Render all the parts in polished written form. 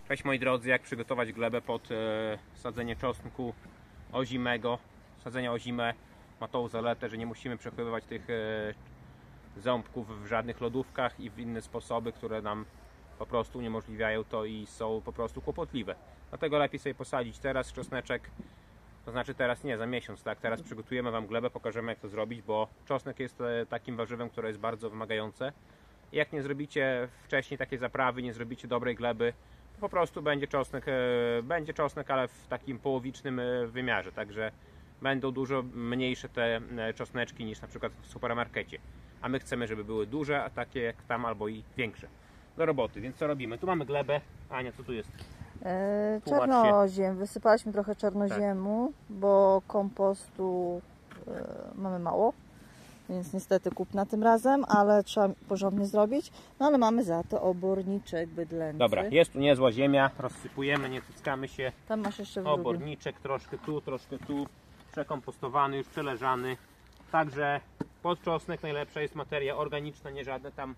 Cześć moi drodzy, jak przygotować glebę pod sadzenie czosnku ozimego. Sadzenie ozime ma tą zaletę, że nie musimy przechowywać tych ząbków w żadnych lodówkach i w inne sposoby, które nam po prostu uniemożliwiają to i są po prostu kłopotliwe. Dlatego lepiej sobie posadzić teraz czosneczek, to znaczy teraz nie, za miesiąc, tak? Teraz przygotujemy Wam glebę, pokażemy jak to zrobić, bo czosnek jest takim warzywem, które jest bardzo wymagające. I jak nie zrobicie wcześniej takiej zaprawy, nie zrobicie dobrej gleby, to po prostu będzie czosnek, ale w takim połowicznym wymiarze, także będą dużo mniejsze te czosneczki niż na przykład w supermarkecie. A my chcemy, żeby były duże, a takie jak tam, albo i większe. Do roboty, więc co robimy? Tu mamy glebę. Ania, co tu jest? Czarnoziem. Wysypaliśmy trochę czarnoziemu, bo kompostu mamy mało, więc niestety kupna tym razem, ale trzeba porządnie zrobić. No ale mamy za to oborniczek bydlęcy. Dobra, jest tu niezła ziemia, rozsypujemy, nie tyckamy się. Tam masz jeszcze oborniczek, troszkę tu, przekompostowany, już przeleżany. Także pod czosnek najlepsza jest materia organiczna, nie żadne tam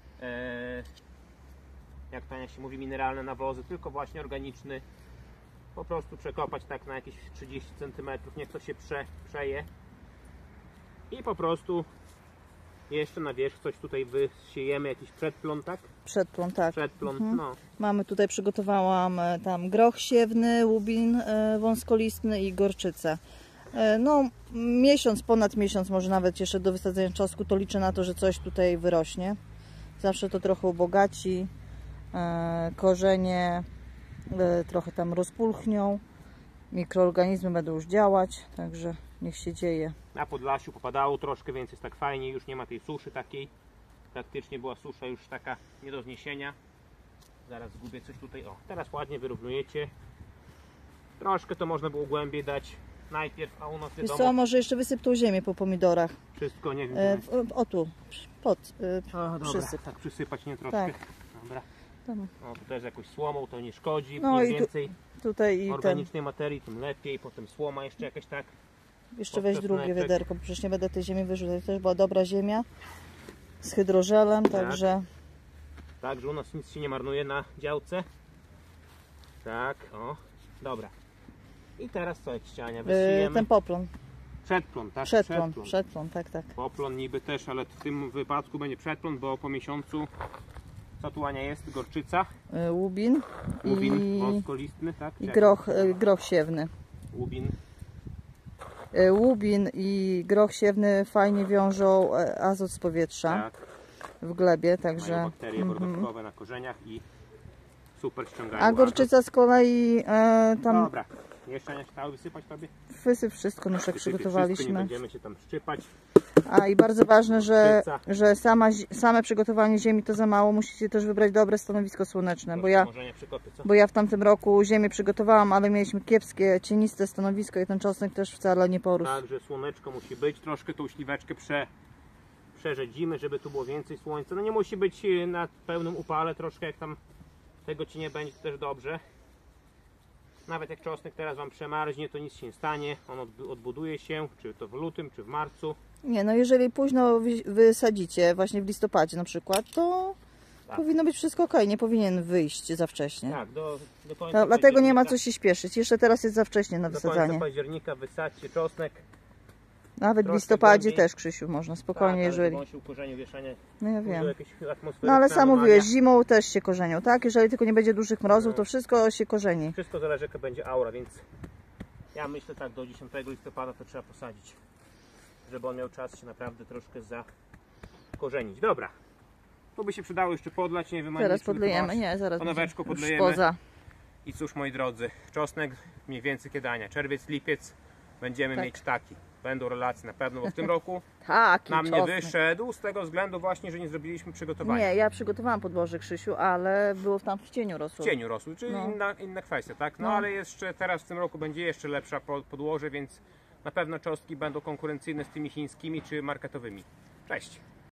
jak to się mówi, mineralne nawozy, tylko właśnie organiczny. Po prostu przekopać tak na jakieś 30 cm, niech to się przeje. I po prostu jeszcze na wierzch coś tutaj wysiejemy, jakiś przedplon, tak? Przedplon, tak. Przedplon, no. Mamy tutaj, przygotowałam tam groch siewny, łubin wąskolistny i gorczycę. No miesiąc, ponad miesiąc, może nawet jeszcze do wysadzenia czosnku, to liczę na to, że coś tutaj wyrośnie. Zawsze to trochę ubogaci, korzenie trochę tam rozpulchnią, mikroorganizmy będą już działać, także niech się dzieje. Na Podlasiu popadało troszkę, więc jest tak fajnie, już nie ma tej suszy takiej. Praktycznie była susza już taka nie do zniesienia. Zaraz zgubię coś tutaj. O, teraz ładnie wyrównujecie. Troszkę to można było głębiej dać najpierw, a u nas wiadomo... Co, może jeszcze wysyp tą ziemię po pomidorach. Wszystko, nie wiem. O tu, przysyp. Tak przysypać, nie troszkę. Tak. Dobra. Tam. O, tu też jakąś słomą, to nie szkodzi. No Im i więcej tutaj i organicznej materii, tym lepiej. Potem słoma jeszcze jakaś, tak. Jeszcze weź drugie wiaderko, bo przecież nie będę tej ziemi wyrzucać. To też była dobra ziemia z hydrożelem, także... Także u nas nic się nie marnuje na działce. Tak, o, dobra. I teraz co, jak ściania wysyjemy? Ten poplon. Przedplon, tak? Przedplon, tak. Poplon niby też, ale w tym wypadku będzie przedplon, bo po miesiącu, co tu Ania jest? Gorczyca? Łubin wąskolistny, tak? I groch siewny. Łubin i groch siewny fajnie wiążą azot z powietrza w glebie, także... Mają bakterie bordowe na korzeniach i super ściągają. A gorczyca z kolei tam... Dobra, jeszcze nie chciały wysypać Tobie? Wysyp wszystko, nóżek przygotowaliśmy. Wszystko, nie będziemy się tam szczypać. A i bardzo ważne, że same przygotowanie ziemi to za mało, musicie też wybrać dobre stanowisko słoneczne, bo ja w tamtym roku ziemię przygotowałam, ale mieliśmy kiepskie, cieniste stanowisko i ten czosnek też wcale nie porósł. Także słoneczko musi być, troszkę tą śliweczkę przerzedzimy, żeby tu było więcej słońca. No nie musi być na pełnym upale, troszkę jak tam tego Ci nie będzie, to też dobrze. Nawet jak czosnek teraz Wam przemarznie, to nic się nie stanie, on odbuduje się, czy to w lutym, czy w marcu. Nie, no jeżeli późno wysadzicie, właśnie w listopadzie na przykład, to powinno być wszystko ok, nie powinien wyjść za wcześnie. Tak, do końca dlatego nie ma co się śpieszyć, jeszcze teraz jest za wcześnie na wysadzanie. Do końca października wysadźcie czosnek. Nawet w listopadzie też, Krzysiu, można spokojnie, jeżeli... on się ukorzenił, wieszanie, no ja wiem. No ale sam mówiłeś, zimą też się korzenią, tak? Jeżeli tylko nie będzie dużych mrozów, to wszystko się korzeni. Wszystko zależy jaka będzie aura, więc ja myślę tak, do 10 listopada to trzeba posadzić, żeby on miał czas się naprawdę troszkę zakorzenić. Dobra, tu by się przydało jeszcze podlać, nie wiem, teraz podlejemy, nie, zaraz ponoweczko podlejemy. I cóż moi drodzy, czosnek mniej więcej kiedy Ania, czerwiec, lipiec będziemy mieć taki. Będą relacje na pewno, bo w tym roku nam nie wyszedł z tego względu właśnie, że nie zrobiliśmy przygotowania. Nie, ja przygotowałam podłoże, Krzysiu, ale było tam w cieniu rosło. W cieniu rosło, czyli inna kwestia, tak? No ale jeszcze teraz w tym roku będzie jeszcze lepsza podłoże, więc na pewno czosnki będą konkurencyjne z tymi chińskimi czy marketowymi. Cześć!